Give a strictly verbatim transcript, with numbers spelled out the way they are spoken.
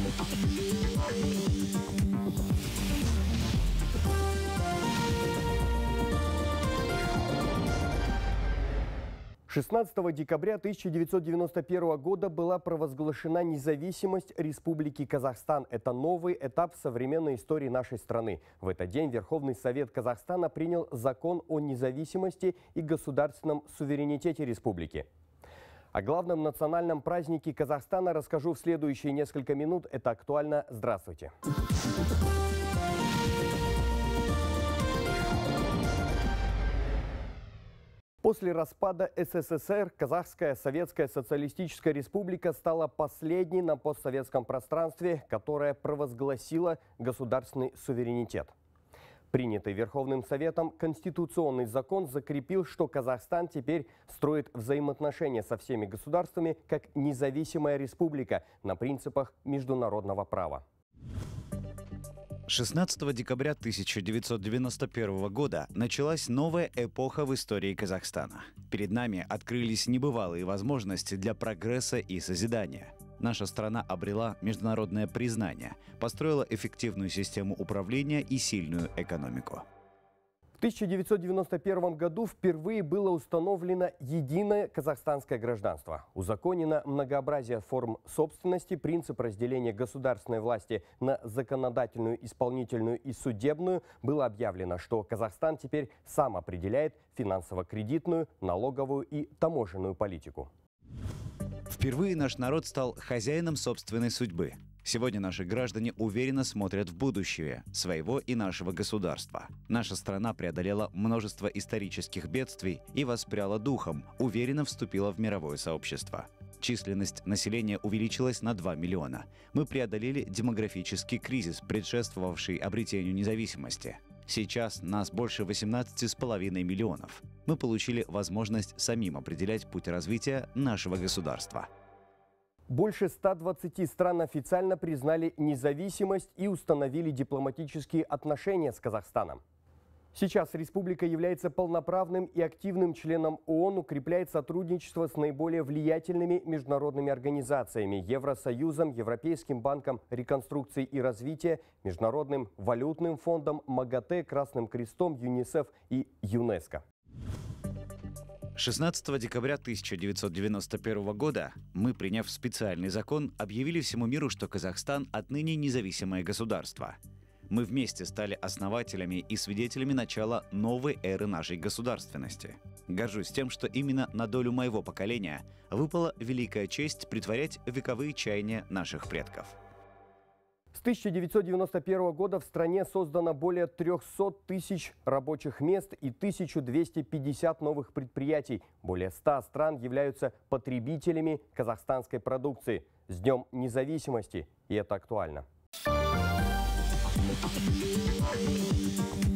шестнадцатого декабря тысяча девятьсот девяносто первого года была провозглашена независимость Республики Казахстан. Это новый этап в современной истории нашей страны. В этот день Верховный Совет Казахстана принял закон о независимости и государственном суверенитете республики. О главном национальном празднике Казахстана расскажу в следующие несколько минут. Это актуально. Здравствуйте. После распада СССР Казахская Советская Социалистическая Республика стала последней на постсоветском пространстве, которая провозгласила государственный суверенитет. Принятый Верховным Советом конституционный закон закрепил, что Казахстан теперь строит взаимоотношения со всеми государствами как независимая республика на принципах международного права. шестнадцатого декабря тысяча девятьсот девяносто первого года началась новая эпоха в истории Казахстана. Перед нами открылись небывалые возможности для прогресса и созидания. Наша страна обрела международное признание, построила эффективную систему управления и сильную экономику. В тысяча девятьсот девяносто первом году впервые было установлено единое казахстанское гражданство. Узаконено многообразие форм собственности, принцип разделения государственной власти на законодательную, исполнительную и судебную. Было объявлено, что Казахстан теперь сам определяет финансово-кредитную, налоговую и таможенную политику. Впервые наш народ стал хозяином собственной судьбы. Сегодня наши граждане уверенно смотрят в будущее своего и нашего государства. Наша страна преодолела множество исторических бедствий и воспряла духом, уверенно вступила в мировое сообщество. Численность населения увеличилась на два миллиона. Мы преодолели демографический кризис, предшествовавший обретению независимости. Сейчас нас больше восемнадцати с половиной миллионов. Мы получили возможность самим определять путь развития нашего государства. Больше ста двадцати стран официально признали независимость и установили дипломатические отношения с Казахстаном. Сейчас республика является полноправным и активным членом ООН, укрепляет сотрудничество с наиболее влиятельными международными организациями – Евросоюзом, Европейским банком реконструкции и развития, Международным валютным фондом, МАГАТЭ, Красным крестом, ЮНИСЕФ и ЮНЕСКО. шестнадцатого декабря тысяча девятьсот девяносто первого года мы, приняв специальный закон, объявили всему миру, что Казахстан отныне независимое государство. Мы вместе стали основателями и свидетелями начала новой эры нашей государственности. Горжусь тем, что именно на долю моего поколения выпала великая честь претворять вековые чаяния наших предков. С тысяча девятьсот девяносто первого года в стране создано более трёхсот тысяч рабочих мест и тысяча двести пятьдесят новых предприятий. Более ста стран являются потребителями казахстанской продукции. С Днем независимости! И это актуально. Thank you.